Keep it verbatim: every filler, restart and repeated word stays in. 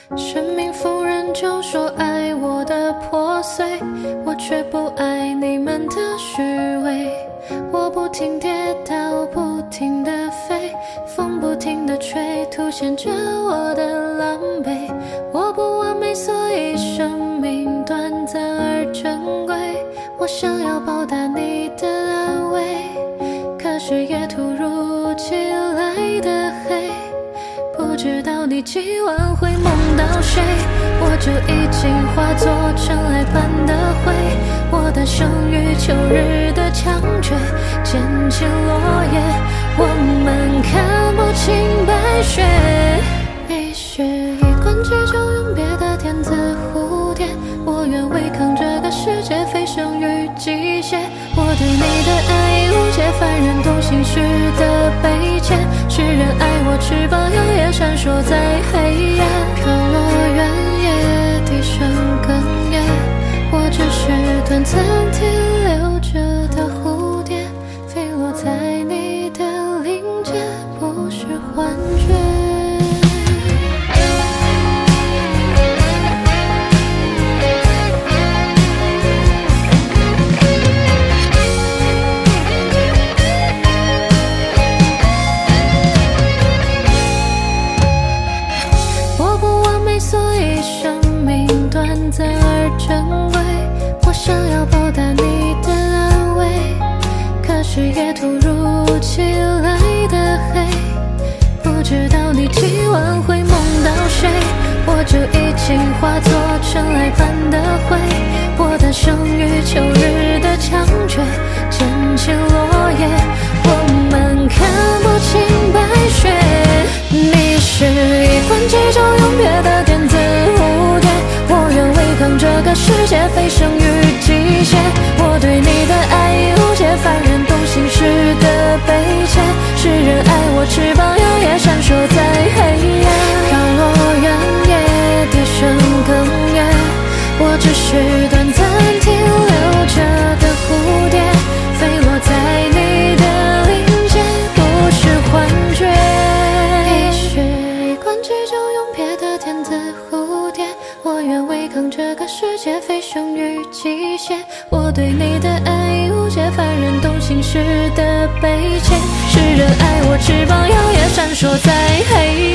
生命逢人就说爱我的破碎，我却不爱你们的虚伪。我不停跌倒，不停地飞，风不停地吹，凸显着我的狼狈。我不完美，所以生命短暂而珍贵。我想要报答你的安慰，可是也突如其来的黑。不知道你今晚会梦到谁，我就已经化作尘埃般的灰。我的生于秋日的墙却溅起落叶，我们看不清白雪。你是一关起就永别的天子蝴蝶，我愿违抗这个世界飞升于极限。我对你的爱无解，凡人懂心事的悲切。世人爱我翅膀摇曳，闪烁在黑夜。飘落原野，低声哽咽，我只是短暂停留着的蝴蝶，飞落在你的林间，不是幻觉。所以生命短暂而珍贵，我想要报答你的安慰，可是也突如其来的黑。不知道你今晚会梦到谁，我就已经化作尘埃般的灰。我的生于秋日的墙却溅起落叶，我们看不清白雪。你是一关起就永别的电子蝴蝶，我愿违抗这个世界飞升于极限。我对你的爱无解，凡人懂心事的悲切。世人爱我翅膀摇曳，闪烁在黑夜。飘落原野，低声哽咽，我只是短暂停留着的蝴蝶，飞落在你的林间，不是幻觉。你是一关起就永别的天子蝴蝶，我愿违抗这个世界飞升于极限。我对你的爱无解，凡人懂心事的悲切。世人爱我翅膀摇曳，闪烁在黑夜。